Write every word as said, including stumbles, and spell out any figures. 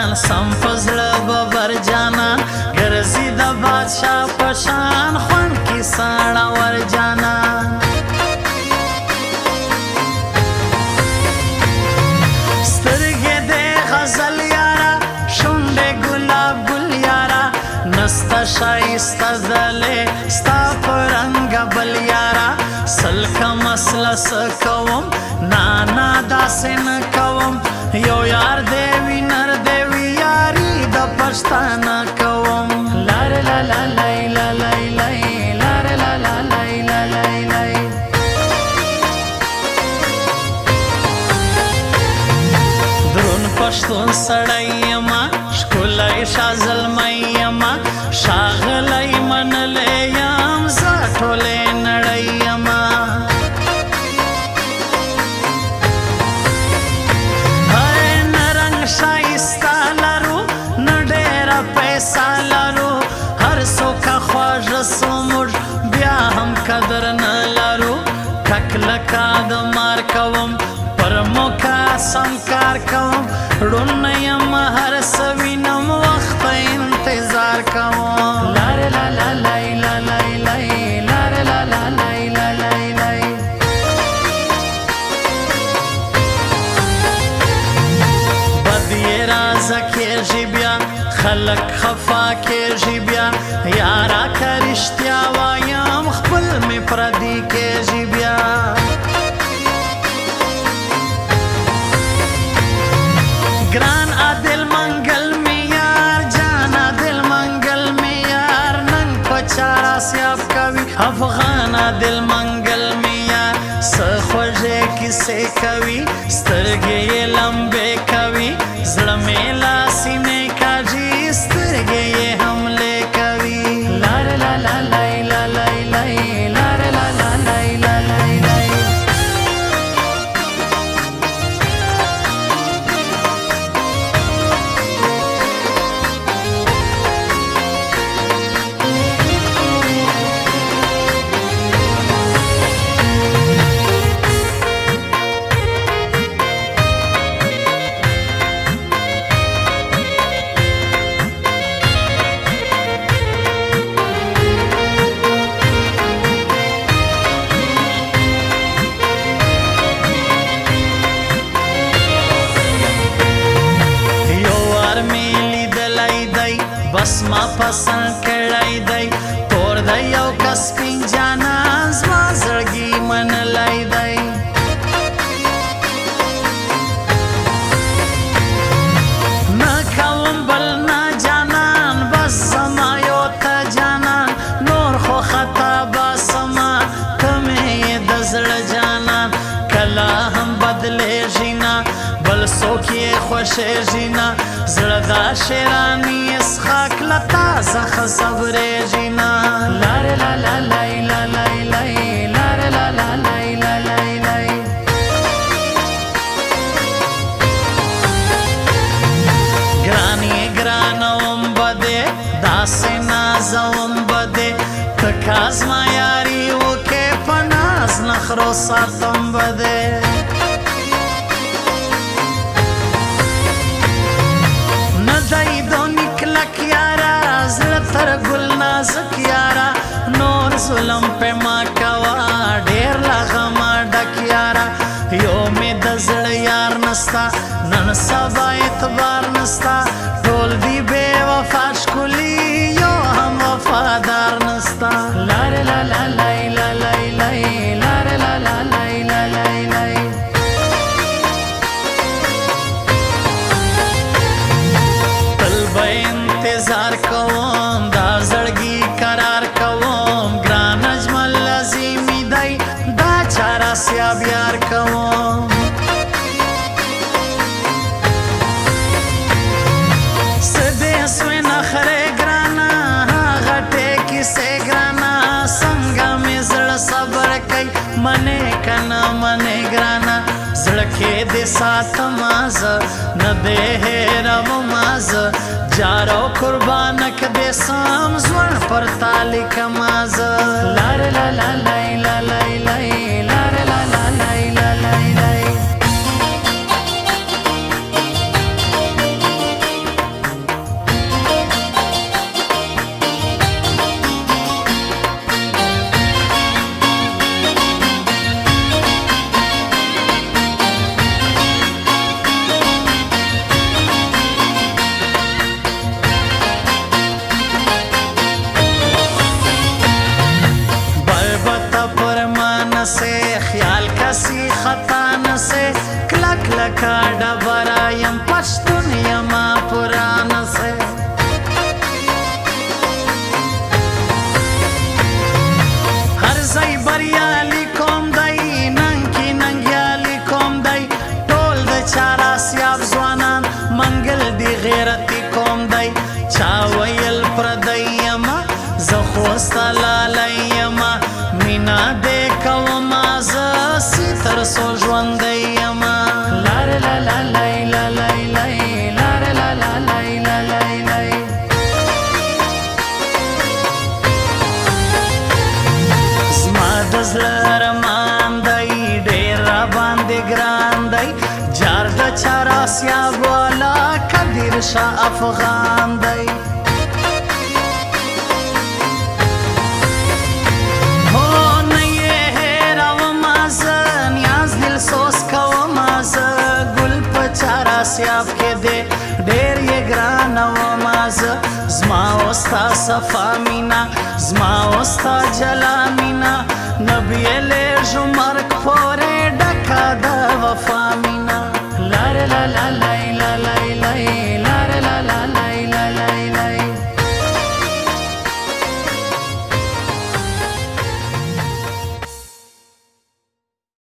جانان سم فزړه ببر جانان ګرځي د بادشاه په شان خوند کې ساړه ور جانان سترګې دې غزل یارا شونډې ګلاب ګل یارا نستا شایسته دلې ستا په رنګ بل یارا سلکه مسله څه کوم نانا داسې نه کوم یو یار دی وي نر دی وي یاري د پښتانه کوم لار لا لا لای لا لای لای لار لا لا لای لا لای لای درون پښتون سړی یما ښکلی شاه زلمی یما ښاغلی منلی یم زه ټولې نړۍ یما شایسته لرو نه ډېره پیسه لرو هر څوک خواږه سو موږ بیا هم قدر نه لرو ټک لکه د مار کوم پر موکه سم کار کوم ړوند یم هر څه وینم وخت انتظار کوم لارې لا لا لای لا لای لای لارې لا لا لای لا لای لای رازه کېږي بیا خلک خفا کېږي بیا یاره که رښتیا وایم خپل مې پردي کېږي بیا ګران عادل منګل مې یار جان عادل منګل مې یار نن په چاره سیاب کوي افغان عادل منګل مې یار څه خوږې کیسې کوي سترګې یې لمبې کوي زړه مې لاسینې کاږي سترګې یې حملې کوي لار لا لا لای لا لای لای لار لا لا لای لا لای لای بس ما پسند کړی دی تور دی یو کس سپین جانان زما زړګي منلی دی نه کوم بل نه جانان بس زما یو ته جانان نور خو خطا باسما ته مې د زړه جانان کله هم بدلېږي نه بل څوک یې خوښېږي نه زړه دا شیراني اسحاق لتا زخه صبرېږي نه لارې لا لا لای لا لای لای لارې لا لا لای لا لای لای ګرانې ګرانوم به دې داسې نازوم به دې ته که زما یاري وکې په ناز نخرو ساتم به دې تر ګل نازک یارا نور ظلم په ما کوا ډېر لا غما ډک یارا یو مې د زړه یار نستا نن سبا اعتبار نستا ټول دی بے وفا ښکلي یو هم وفادار نستا لارې لا لا لای لا لای لای لارې لا لا لای لا لای لای تل به انتظار کوم دا زړګي قرار کوم ګران اجمل عظیمی دی دا چاره سیاب یار کوم سدې سوې نخرې ګرانا غټې کیسې ګرانا څنګه مې زړه صبر کوي منې کنه منې ګرانا زړه کې دې ساتما زه نه دې هېرومه زه جارو قربانک دې سم ځوان پر تالی کما زه لارې لا لا لای لا لای لای لارې لا لا لای لا لای لای پښتون یما پرانا سه هر ځای بریالي کوم دی ننګ کې ننګیالي کوم دی ټول د چاراسیاب ځوانان منګل دی غیرتي کوم دی چا ویل پردی یما زه خو ستا لالی یما مینا دې کومه زه سي تر څو ژوندی یما لارې لا لا لای لا لای لای لارې لا لا لای لا لای لای زما د زړه ارمان دی ډېر راباندې ګران دی جار د چاراسیاب والا قدیر شاه افغان دی چاراسیاب کې دې ډېر یې ګرانه ومه زه زما او ستا صفا مینا زما او ستا جلا مینا نبی لېږو مرګ پورې ډکه د وفا مینا لارې لا لا لا